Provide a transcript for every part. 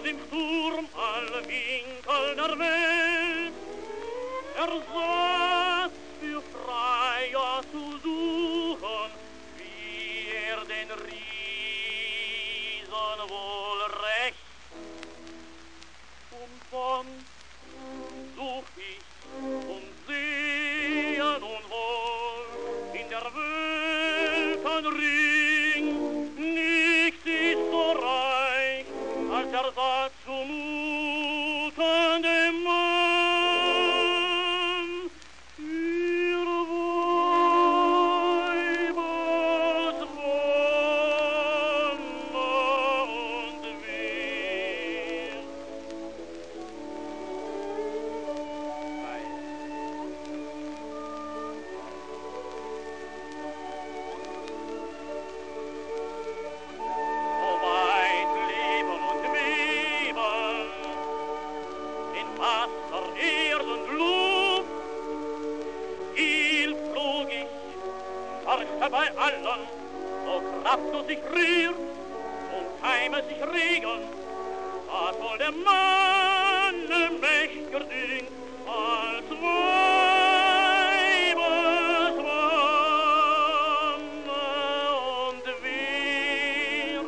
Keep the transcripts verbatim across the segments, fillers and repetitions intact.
und im Sturm alle Winkel der Welt. Er saß für Freier zu suchen, wie er den Riesen wohl recht. Umsonst such ich und sehe nun wohl in der Welt ein Ring, nichts ist so reich, als er sah zumutendem Mann. Für Weibes Wonne und Weh. So weit leben und weben, in Wasser, Erd und Luft, viel flog ich, forschte bei allen, so kraftlos sich rührt und Keime sich regen, was wohl der Mann mächtiger dünkt, als Weibes Wonne und Wehr.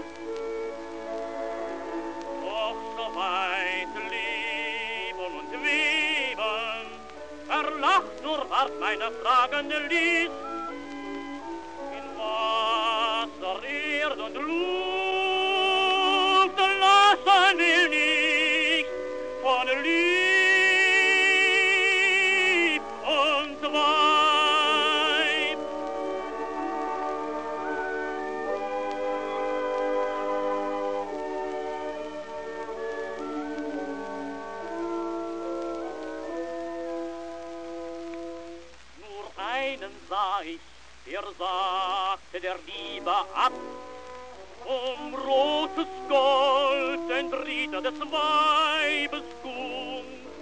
Doch so weit leben und weben, verlacht nur ward meine fragende Liszt. In Wasser, Erd und Luft lassen will nicht von Lieb und Weib. Nur einen sah ich, der sagte der Liebe ab, um rotes Gold ein Ritter des Weibes Gung.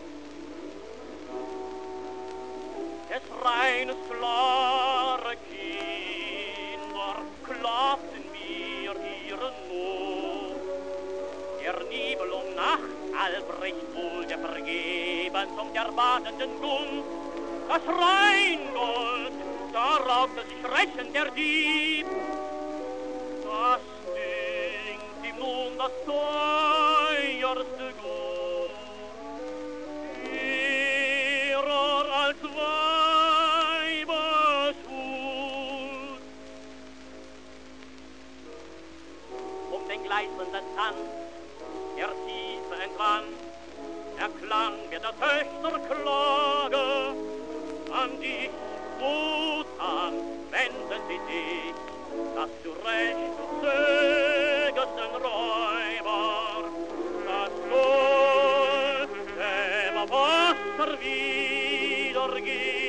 Des reines klare Kinder klagten mir ihren Not. Der Nebel um Nacht Albrecht wohl der vergebens um der badenden Gunst. Das Rheingold, da raubte sich rächend der Dieb. Das dünkt ihm nun das teuerste Gut. Ihrer als Weibeshut. Um den gleißenden Tanz der Tiefe entwann, erklang mir der Töchter Klage. An dich, Wotan, wenden sie dich, dass du recht zögerst den Räuber, das Gold dem Wasser wiedergibt.